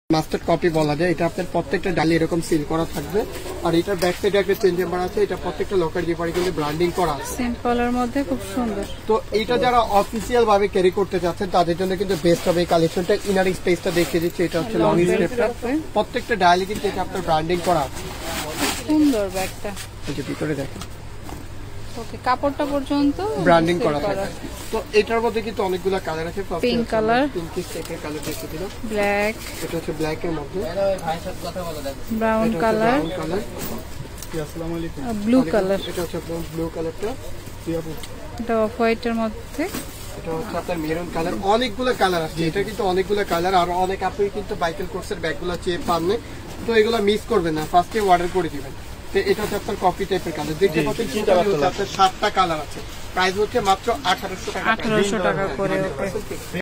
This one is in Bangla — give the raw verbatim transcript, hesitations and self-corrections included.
মাস্টার্ড কপি বলা যায়। এটা আপনার প্রত্যেকটা ডালে এরকম সিল করা থাকবে, আর এটার ব্যাক সাইডে একটা চেঞ্জ চেম্বার আছে। এটা প্রত্যেকটা লকার জিপারে কিন্তু ব্র্যান্ডিং করা আছে, সিম্পলের মধ্যে খুব সুন্দর। তো এটা যারা অফিসিয়াল ভাবে ক্যারি করতে চাচ্ছেন তাদের জন্য কিন্তু বেস্ট হবে এই কালেকশনটা। ইনার স্পেসটা দেখিয়ে দিচ্ছি, এটা হচ্ছে লং স্টেপটা, প্রত্যেকটা ডালে কিন্তু এটা আপনার ব্র্যান্ডিং করা আছে। সুন্দর ব্যাগটা, এই যে ভিতরে দেখেন ওকে, কাপড়টা পর্যন্ত ব্র্যান্ডিং করা থাকে। তো এটার মধ্যে কিন্তু অনেকগুলো কালার আছে। পিঙ্ক কালার, পিঙ্কিশ টাইপের কালার দেখতে দিলাম, ব্ল্যাক, এটা হচ্ছে ব্ল্যাক এর মধ্যে, ব্রাউন কালার, কালার, আসসালামু আলাইকুম, ব্লু কালার, এটা হচ্ছে আপনার ব্লু কালারটা, এটা অফ হোয়াইটের মধ্যে, এটা হচ্ছে আপনার মেরুন কালার। অনেকগুলো কালার আছে, এটা কিন্তু অনেকগুলো কালার। আর অনেক আপনি কিন্তু বাইকেল কোর্সের ব্যাগগুলো চেয়ে পান না, তো এগুলো মিস করবেন না, ফার্স্টে অর্ডার করে দিবেন। তো এটা হচ্ছে আপনার কফি টাইপের কালার, দেখতে পাচ্ছেন আপনার সাতটা কালার আছে। প্রাইস হচ্ছে মাত্র আঠারোশো টাকা, আঠারোশো টাকা করে।